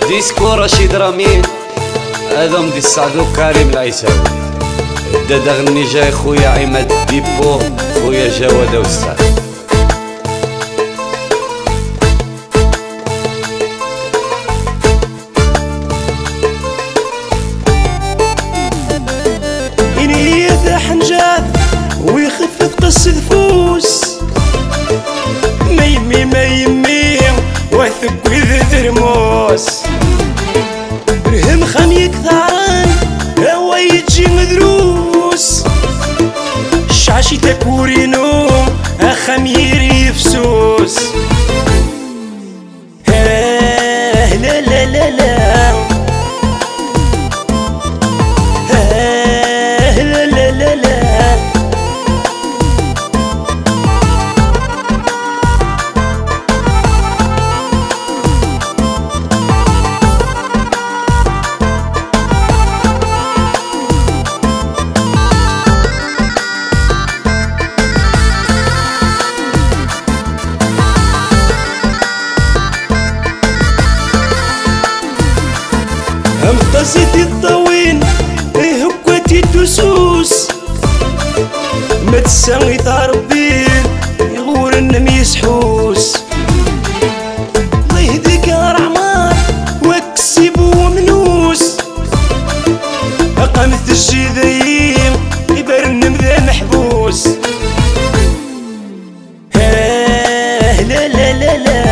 ديسكو رشيد رامين هذا مدي السعدو كريم العيساوي الدادا غني جاي خويا عماد ديبو خويا جواد وسعد إني حنجات ويخف قص دفوس ما يمي ما يمي واثق وذ ترموس رهم خميك ثعران هوا يجي مدروس شعشي تكورينو خميري فسوس لا لا لا لا لا لا لا امتصيتي الطوين هكوتي الدسوس ما تساوي ربي يغور النميس حوس الله يهديك يا رعمار واكسب ومنوس اقامت الجدايم يبرنم ذا محبوس لا لا لا لا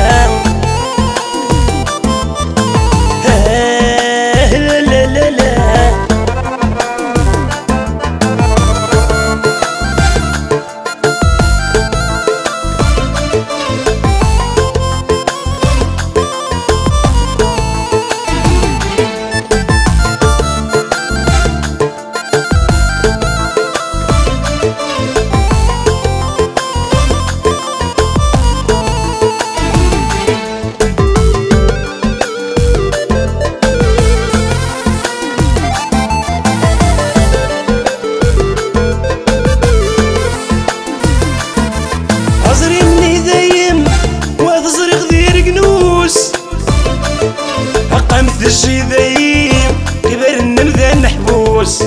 أقامت الجدايم كبر النمذا محبوس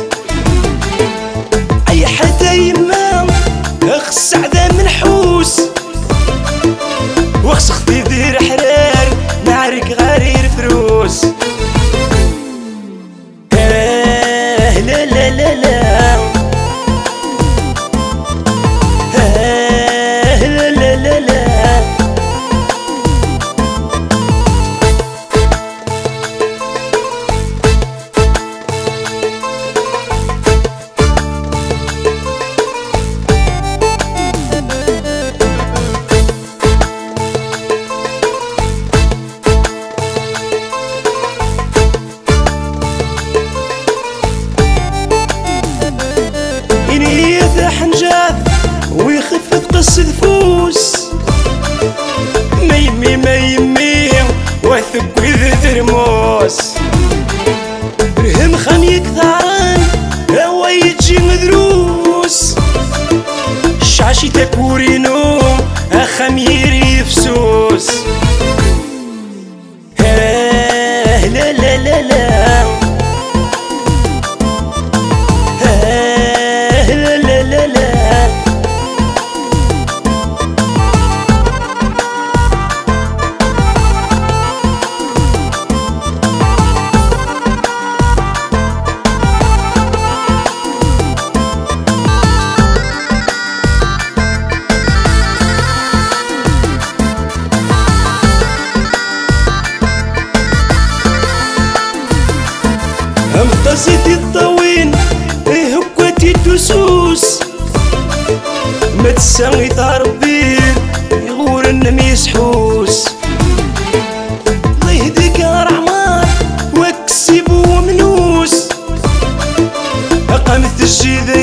أي حتى يما أخص عذا منحوس وخص خدي دير حرار نعرك غرير فروس لا لا لا لا لا لا لا حنجات ويخف قص دفوس ما يمي ما يمي واثق وذ ترموس رهم خميك ثعران هوا يجي مدروس شعشي تكورينو خميري فسوس لا لا لا لا امتصيتي الطوين هكوتي الدسوس ما تساوي ربي يغور النميس حوس الله يهديك يا رعمار واكسب ومنوس أقامت الجدايم